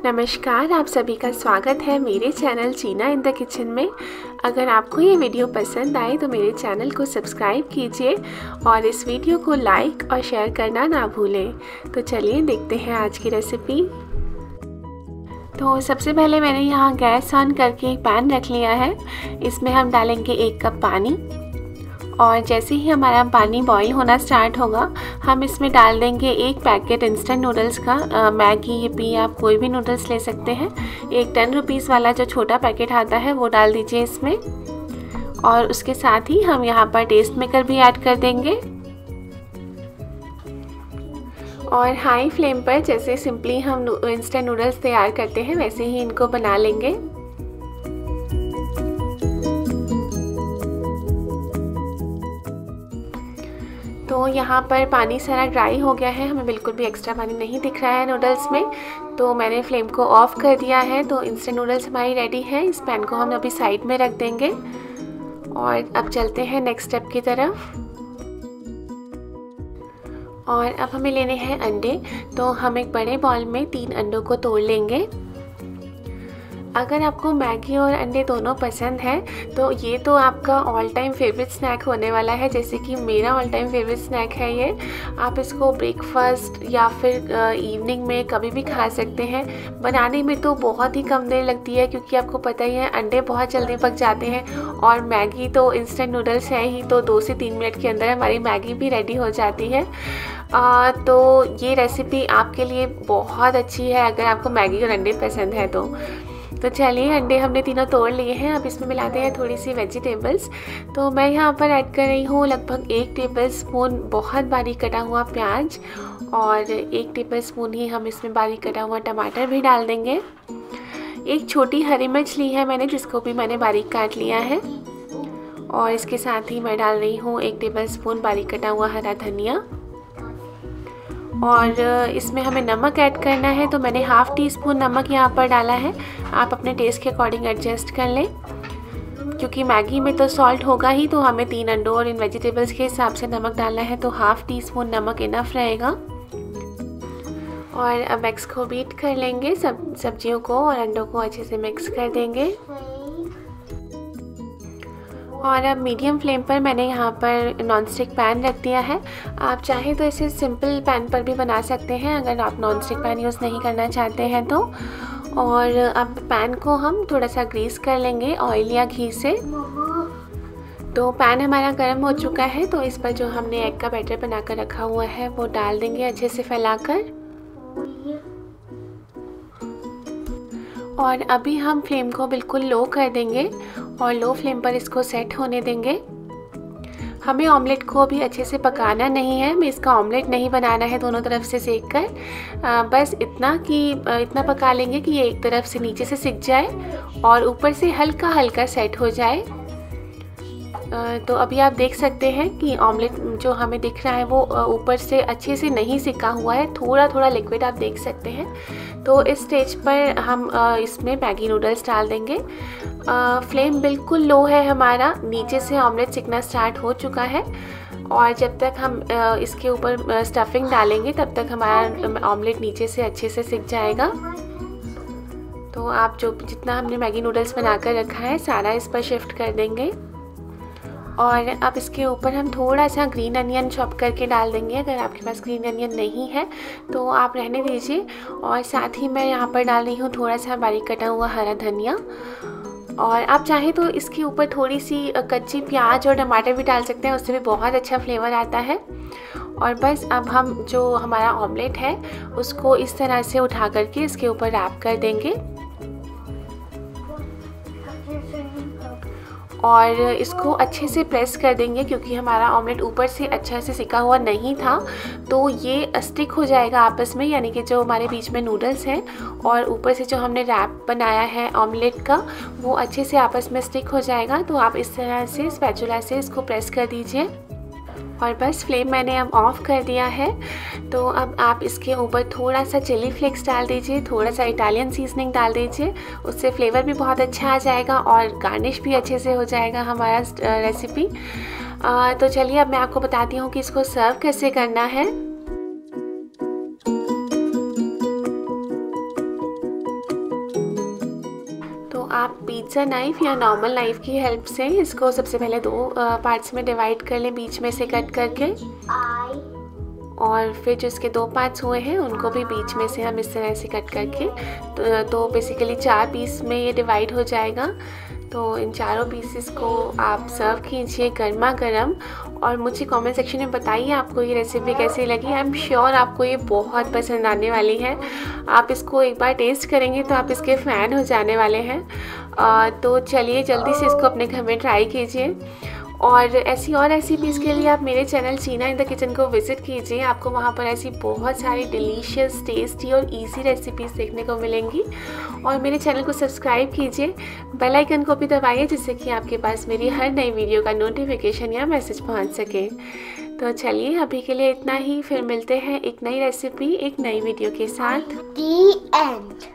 नमस्कार, आप सभी का स्वागत है मेरे चैनल चीना इन द किचन में। अगर आपको ये वीडियो पसंद आए तो मेरे चैनल को सब्सक्राइब कीजिए और इस वीडियो को लाइक और शेयर करना ना भूलें। तो चलिए देखते हैं आज की रेसिपी। तो सबसे पहले मैंने यहाँ गैस ऑन करके एक पैन रख लिया है। इसमें हम डालेंगे 1 कप पानी और जैसे ही हमारा पानी बॉईल होना स्टार्ट होगा हम इसमें डाल देंगे 1 पैकेट इंस्टेंट नूडल्स का। मैगी यिप्पी आप कोई भी नूडल्स ले सकते हैं। एक 10 रुपीज़ वाला जो छोटा पैकेट आता है वो डाल दीजिए इसमें। और उसके साथ ही हम यहाँ पर टेस्ट मेकर भी ऐड कर देंगे और हाई फ्लेम पर जैसे सिंपली हम इंस्टेंट नूडल्स तैयार करते हैं वैसे ही इनको बना लेंगे। तो यहाँ पर पानी सारा ड्राई हो गया है, हमें बिल्कुल भी एक्स्ट्रा पानी नहीं दिख रहा है नूडल्स में। तो मैंने फ्लेम को ऑफ कर दिया है। तो इंस्टेंट नूडल्स हमारी रेडी है। इस पैन को हम अभी साइड में रख देंगे और अब चलते हैं नेक्स्ट स्टेप की तरफ। और अब हमें लेने हैं अंडे। तो हम एक बड़े बाउल में 3 अंडों को तोड़ लेंगे। अगर आपको मैगी और अंडे दोनों पसंद है तो ये तो आपका ऑल टाइम फेवरेट स्नैक होने वाला है, जैसे कि मेरा ऑल टाइम फेवरेट स्नैक है ये। आप इसको ब्रेकफास्ट या फिर इवनिंग में कभी भी खा सकते हैं। बनाने में तो बहुत ही कम देर लगती है क्योंकि आपको पता ही है अंडे बहुत जल्दी पक जाते हैं और मैगी तो इंस्टेंट नूडल्स है ही, तो 2 से 3 मिनट के अंदर हमारी मैगी भी रेडी हो जाती है। तो ये रेसिपी आपके लिए बहुत अच्छी है अगर आपको मैगी और अंडे पसंद है तो चलिए अंडे हमने तीनों तोड़ लिए हैं। अब इसमें मिलाते हैं थोड़ी सी वेजिटेबल्स। तो मैं यहाँ पर ऐड कर रही हूँ लगभग 1 टेबलस्पून बहुत बारीक कटा हुआ प्याज और 1 टेबलस्पून ही हम इसमें बारीक कटा हुआ टमाटर भी डाल देंगे। एक छोटी हरी मिर्च ली है मैंने, जिसको भी मैंने बारीक काट लिया है। और इसके साथ ही मैं डाल रही हूँ 1 टेबलस्पून बारीक कटा हुआ हरा धनिया। और इसमें हमें नमक ऐड करना है, तो मैंने ½ टीस्पून नमक यहाँ पर डाला है। आप अपने टेस्ट के अकॉर्डिंग एडजस्ट कर लें क्योंकि मैगी में तो सॉल्ट होगा ही, तो हमें 3 अंडों और इन वेजिटेबल्स के हिसाब से नमक डालना है, तो ½ टीस्पून नमक इनफ रहेगा। और अब एग्स को बीट कर लेंगे, सब्जियों को और अंडों को अच्छे से मिक्स कर देंगे। और अब मीडियम फ्लेम पर मैंने यहाँ पर नॉनस्टिक पैन रख दिया है। आप चाहें तो इसे सिंपल पैन पर भी बना सकते हैं अगर आप नॉनस्टिक पैन यूज़ नहीं करना चाहते हैं तो। और अब पैन को हम थोड़ा सा ग्रीस कर लेंगे ऑयल या घी से। तो पैन हमारा गर्म हो चुका है, तो इस पर जो हमने एग का बैटर बना कर रखा हुआ है वो डाल देंगे अच्छे से फैलाकर। और अभी हम फ्लेम को बिल्कुल लो कर देंगे और लो फ्लेम पर इसको सेट होने देंगे। हमें ऑमलेट को भी अच्छे से पकाना नहीं है, हमें इसका ऑमलेट नहीं बनाना है दोनों तरफ से सेक कर। बस इतना पका लेंगे कि ये एक तरफ से नीचे से सिक जाए और ऊपर से हल्का हल्का सेट हो जाए। तो अभी आप देख सकते हैं कि ऑमलेट जो हमें दिख रहा है वो ऊपर से अच्छे से नहीं सिका हुआ है, थोड़ा थोड़ा लिक्विड आप देख सकते हैं। तो इस स्टेज पर हम इसमें मैगी नूडल्स डाल देंगे। फ्लेम बिल्कुल लो है हमारा, नीचे से ऑमलेट सिकना स्टार्ट हो चुका है। और जब तक हम इसके ऊपर स्टफिंग डालेंगे तब तक हमारा ऑमलेट नीचे से अच्छे से सिक जाएगा। तो आप जितना हमने मैगी नूडल्स बना कर रखा है सारा इस पर शिफ्ट कर देंगे। और अब इसके ऊपर हम थोड़ा सा ग्रीन अनियन चॉप करके डाल देंगे। अगर आपके पास ग्रीन अनियन नहीं है तो आप रहने दीजिए। और साथ ही मैं यहाँ पर डाल रही हूँ थोड़ा सा बारीक कटा हुआ हरा धनिया। और आप चाहें तो इसके ऊपर थोड़ी सी कच्ची प्याज और टमाटर भी डाल सकते हैं, उससे भी बहुत अच्छा फ्लेवर आता है। और बस अब हम जो हमारा ऑमलेट है उसको इस तरह से उठा करके इसके ऊपर रैप कर देंगे और इसको अच्छे से प्रेस कर देंगे क्योंकि हमारा ऑमलेट ऊपर से अच्छा से सिका हुआ नहीं था, तो ये स्टिक हो जाएगा आपस में, यानी कि जो हमारे बीच में नूडल्स हैं और ऊपर से जो हमने रैप बनाया है ऑमलेट का वो अच्छे से आपस में स्टिक हो जाएगा। तो आप इस तरह से स्पैचुला से इसको प्रेस कर दीजिए। और बस फ्लेम मैंने अब ऑफ कर दिया है। तो अब आप इसके ऊपर थोड़ा सा चिली फ्लेक्स डाल दीजिए, थोड़ा सा इटालियन सीजनिंग डाल दीजिए, उससे फ्लेवर भी बहुत अच्छा आ जाएगा और गार्निश भी अच्छे से हो जाएगा हमारा रेसिपी। तो चलिए अब मैं आपको बताती हूँ कि इसको सर्व कैसे करना है। आप पिज़्ज़ा नाइफ या नॉर्मल नाइफ की हेल्प से इसको सबसे पहले 2 पार्ट्स में डिवाइड कर लें, बीच में से कट करके, और फिर जो इसके 2 पार्ट्स हुए हैं उनको भी बीच में से हम इस तरह से कट करके तो बेसिकली 4 पीस में ये डिवाइड हो जाएगा। तो इन चारों पीसेस को आप सर्व कीजिए गर्मा गर्म, और मुझे कमेंट सेक्शन में बताइए आपको ये रेसिपी कैसी लगी। आई एम श्योर आपको ये बहुत पसंद आने वाली है। आप इसको एक बार टेस्ट करेंगे तो आप इसके फ़ैन हो जाने वाले हैं। तो चलिए जल्दी से इसको अपने घर में ट्राई कीजिए, और ऐसी और रेसिपीज़ के लिए आप मेरे channel Sheena in the kitchen को विज़िट कीजिए। आपको वहाँ पर ऐसी बहुत सारी डिलीशियस, टेस्टी और इजी रेसिपीज़ देखने को मिलेंगी। और मेरे चैनल को सब्सक्राइब कीजिए, बेल आइकन को भी दबाइए, जिससे कि आपके पास मेरी हर नई वीडियो का नोटिफिकेशन या मैसेज पहुँच सके। तो चलिए अभी के लिए इतना ही, फिर मिलते हैं एक नई रेसिपी एक नई वीडियो के साथ। The end.